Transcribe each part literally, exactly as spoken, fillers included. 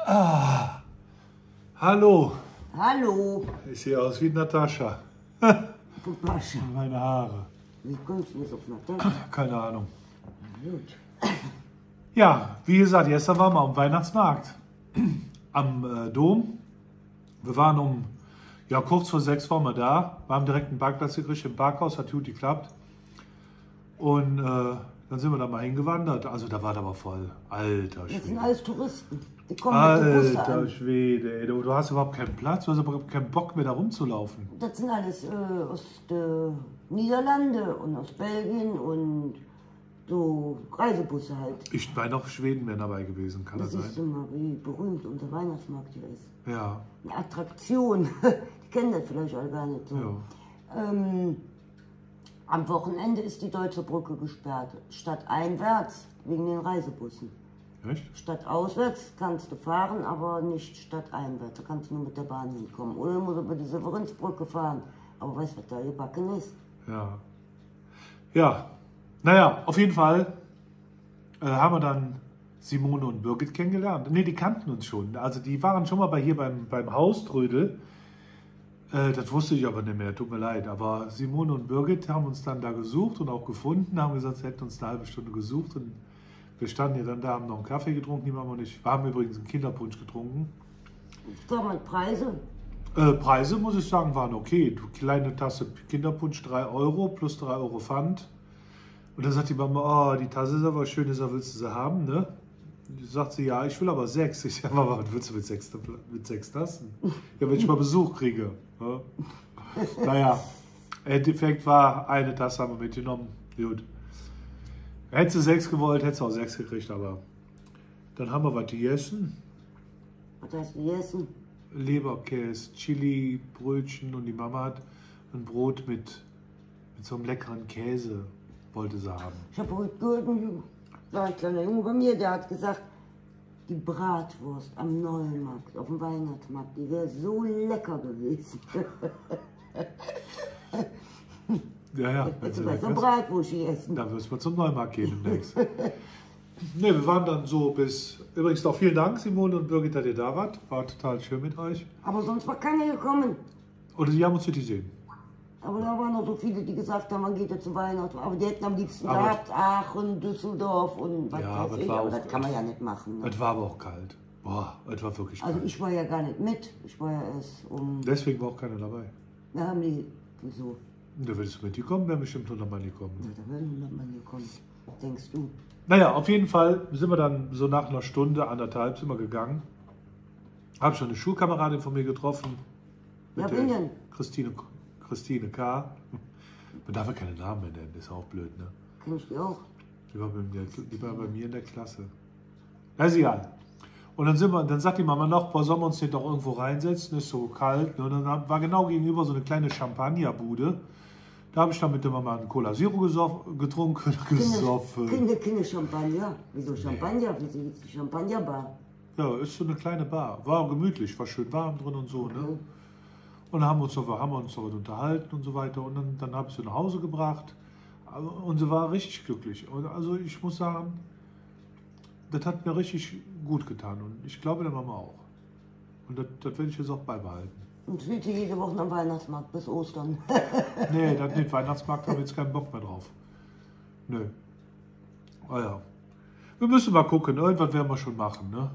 Ah, hallo. Hallo. Ich sehe aus wie Natascha. Natascha. Meine Haare. Wie kommst du jetzt auf Natascha? Keine Ahnung. Gut. Ja, wie gesagt, gestern waren wir am Weihnachtsmarkt. Am äh, Dom. Wir waren um, ja, kurz vor sechs waren wir da. Wir haben direkt einen Parkplatz gekriegt im Parkhaus, hat gut geklappt. Und äh, dann sind wir da mal hingewandert. Also da war das aber voll. Alter Schwede. Das sind alles Touristen. Die kommen mit den Bussen Alter an. Schwede, ey, du, du hast überhaupt keinen Platz, du hast überhaupt keinen Bock mehr da rumzulaufen. Das sind alles äh, aus den Niederlande und aus Belgien und so Reisebusse halt. Ich meine auch Schweden wären dabei gewesen, kann das Das sein? siehst du mal, wie berühmt unser Weihnachtsmarkt hier ist. Ja, Eine Attraktion. Die kennen das vielleicht alle gar nicht so. ja. Ähm, am Wochenende ist die Deutsche Brücke gesperrt. Stadteinwärts wegen den Reisebussen. Echt? Stadtauswärts kannst du fahren, aber nicht stadteinwärts. Da kannst du nur mit der Bahn hinkommen. Oder du musst über die Severinsbrücke fahren. Aber weißt du, was da gebacken ist? Ja. Ja. Naja, auf jeden Fall äh, haben wir dann Simone und Birgit kennengelernt. Ne, die kannten uns schon. Also die waren schon mal bei hier beim, beim Hauströdel. Äh, das wusste ich aber nicht mehr, tut mir leid. Aber Simone und Birgit haben uns dann da gesucht und auch gefunden. Haben gesagt, sie hätten uns eine halbe Stunde gesucht. Und wir standen ja dann da, haben noch einen Kaffee getrunken. Die haben wir nicht. Wir haben übrigens einen Kinderpunsch getrunken. Sag mal, Preise? Äh, Preise, muss ich sagen, waren okay. Du, kleine Tasse Kinderpunsch, drei Euro plus drei Euro Pfand. Und dann sagt die Mama, oh, die Tasse ist aber schön, deshalb willst du sie haben, ne? Und sagt sie, ja, ich will aber sechs. Ich sage, Mama, was willst du mit sechs, mit sechs Tassen? Ja, wenn ich mal Besuch kriege. Ja. Naja, im Endeffekt war eine Tasse haben wir mitgenommen. Gut. Hättest du sechs gewollt, hättest du auch sechs gekriegt, aber dann haben wir was gegessen. Was hast du gegessen? Leberkäse, Chili, Brötchen und die Mama hat ein Brot mit, mit so einem leckeren Käse, wollte sie haben. Ich habe heute gehört, ein war ein kleiner Junge bei mir, der hat gesagt, die Bratwurst am Neumarkt, auf dem Weihnachtsmarkt, die wäre so lecker gewesen. Ja, ja. Jetzt du so Bratwurst essen. Da wirst du zum Neumarkt gehen demnächst. Ne, wir waren dann so bis. Übrigens noch vielen Dank, Simone und Birgit, dass ihr da wart. War total schön mit euch. Aber sonst war keiner gekommen. Oder die haben uns nicht gesehen. Aber da waren noch so viele, die gesagt haben, man geht ja zu Weihnachten. Aber die hätten am liebsten Aber- gehabt, Aachen, Düsseldorf und was Ja, weiß aber ich. es war Aber auch- das kann man ja nicht machen. Ne? Es war aber auch kalt. Boah, es war wirklich Also kalt. ich war ja gar nicht mit. Ich war ja erst um. Deswegen war auch keiner dabei. Da haben die. Wieso? Da würdest du mitgekommen, wären bestimmt hundert Mann Ja, gekommen. da werden hundert Mann gekommen. Denkst du? Naja, auf jeden Fall sind wir dann so nach einer Stunde, anderthalb sind wir gegangen. Habe schon eine Schulkameradin von mir getroffen. Ja, Mit wen der denn? Christine, Christine K. Man darf ja keine Namen mehr nennen, ist auch blöd, ne? Kenn ich die auch. Die war bei mir, die war bei mir in der Klasse. Ja, ist egal. Und dann, sind wir, dann sagt die Mama noch, boah, sollen wir uns nicht doch irgendwo reinsetzen, ist so kalt. Ne? Und dann war genau gegenüber so eine kleine Champagnerbude. Da habe ich dann mit der Mama einen Cola Zero gesoff, getrunken, gesoffen. Kinder, Kinder, Champagner. Wieso Champagner? Wieso gibt es die Champagnerbar? Ja, ist so eine kleine Bar. War auch gemütlich, war schön warm drin und so. Ne? Und dann haben wir uns noch, haben wir uns noch unterhalten und so weiter. Und dann, dann habe ich sie nach Hause gebracht. Und sie war richtig glücklich. Und also ich muss sagen, das hat mir richtig gut getan. Und ich glaube der Mama auch. Und das, das werde ich jetzt auch beibehalten. Und spielt sie jede Woche am Weihnachtsmarkt bis Ostern. Nee, das nicht. Weihnachtsmarkt haben wir jetzt keinen Bock mehr drauf. Nö. Ah ja. Wir müssen mal gucken. Irgendwas werden wir schon machen, ne?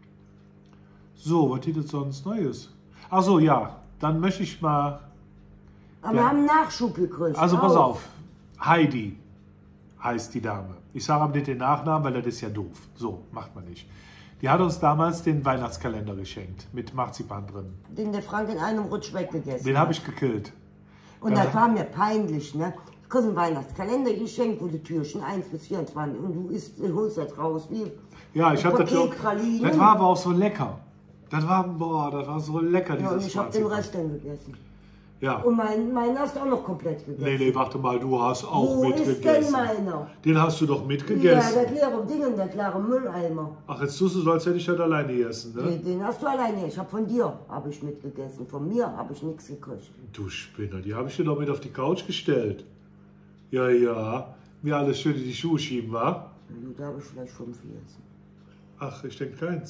So, was gibt es sonst Neues? Ach so, ja. Dann möchte ich mal. Aber Ja. wir haben Nachschub gekriegt. Also pass Auch. auf. Heidi heißt die Dame. Ich sage aber nicht den Nachnamen, weil das ist ja doof. So, macht man nicht. Die hat uns damals den Weihnachtskalender geschenkt. Mit Marzipan drin. Den der Frank in einem Rutsch weggegessen Den hat. habe ich gekillt. Und Ja. das war mir peinlich, ne? Du kriegst einen Weihnachtskalender geschenkt, wo die Türchen eins bis vierundzwanzig und du isst, holst das raus wie Ja, ich ein hatte das auch. Paket Pralinen. Das war aber auch so lecker. Das war, boah, das war so lecker, Ja, und dieses ich habe den Marzipan. Rest dann gegessen. Ja. Und meinen mein hast du auch noch komplett gegessen. Nee, nee, warte mal, du hast auch Wo ist denn mitgegessen. meiner? Den hast du doch Ja, mitgegessen. der leere Ding, der klare Mülleimer. Ach, jetzt tust du so, als hätte ich das alleine gegessen, ne? Den, den hast du alleine. Ich habe von dir habe ich mitgegessen. Von mir habe ich nichts gekriegt. Du Spinner, die habe ich dir doch mit auf die Couch gestellt. Ja, ja. Mir alles schön in die Schuhe schieben, wa? Und da habe ich vielleicht fünf gegessen. Ach, ich denke keins.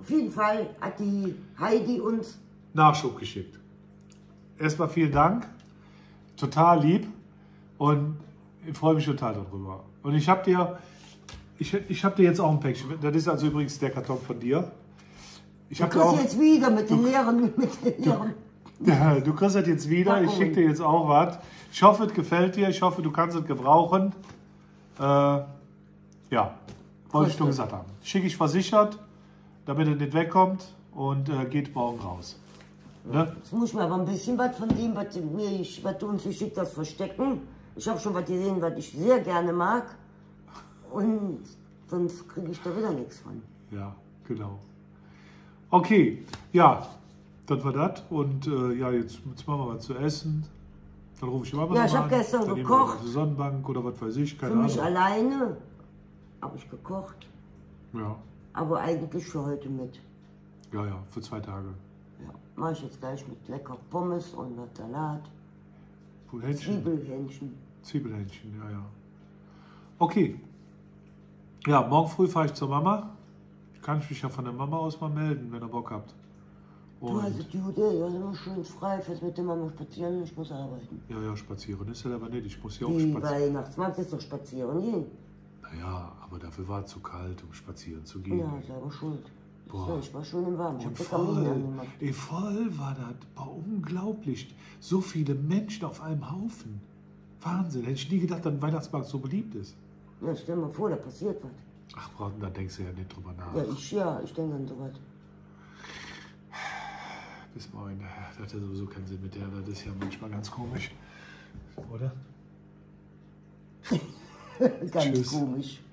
Auf jeden Fall hat die Heidi uns Nachschub geschickt. Erstmal vielen Dank. Total lieb. Und ich freue mich total darüber. Und ich habe dir, ich, ich hab dir jetzt auch ein Päckchen. Das ist also übrigens der Karton von dir. Ich du habe kriegst auch. jetzt wieder mit den leeren, mit den leeren. Ja, du kriegst das jetzt wieder. Ich schicke dir jetzt auch was. Ich hoffe, es gefällt dir. Ich hoffe, du kannst es gebrauchen. Äh, ja, wollte ich nur gesagt haben. Schicke ich versichert, damit er nicht wegkommt und äh, geht morgen raus. Ne? Jetzt muss ich mir aber ein bisschen was von dem, was, mir ich, was du uns geschickt hast, verstecken. Ich habe schon was gesehen, was ich sehr gerne mag. Und sonst kriege ich da wieder nichts von. Ja, genau. Okay, ja, das war das. Und äh, ja, jetzt, jetzt machen wir was zu essen. Dann rufe ich immer mal Ja, an. ich habe gestern Dann nehmen wir gekocht. auf die Sonnenbank oder was weiß ich, keine Für mich Ahnung. alleine habe ich gekocht. Ja, Aber eigentlich für heute mit. ja, ja, für zwei Tage. Ja, mache ich jetzt gleich mit lecker Pommes und mit Salat. Hähnchen. Zwiebelhähnchen. Zwiebelhähnchen, ja, ja. Okay. Ja, morgen früh fahre ich zur Mama. Kann ich mich ja von der Mama aus mal melden, wenn ihr Bock habt. Du hast Und, Jude, ja, immer schön frei, fährst mit der Mama spazieren, ich muss arbeiten. ja, ja, spazieren ist ja aber nicht. Ich muss ja auch Die spazieren. Weihnachtsmarkt ist doch spazieren gehen. Naja, aber dafür war es zu kalt, um spazieren zu gehen. Ja, selber schuld. Boah. So, ich war schön im Warmen, ich habe Und den Kamin voll, angemacht. ey, voll war das. Boah, unglaublich. So viele Menschen auf einem Haufen. Wahnsinn. Hätte ich nie gedacht, dass ein Weihnachtsmarkt so beliebt ist. Ja, stell mal vor, da passiert was. Ach, Braten, da denkst du ja nicht drüber nach. Ja, ich ja, ich denke an sowas. Bis morgen. Das hat ja sowieso keinen Sinn mit der. Das ist ja manchmal ganz komisch. Oder? Ganz Tschüss. komisch.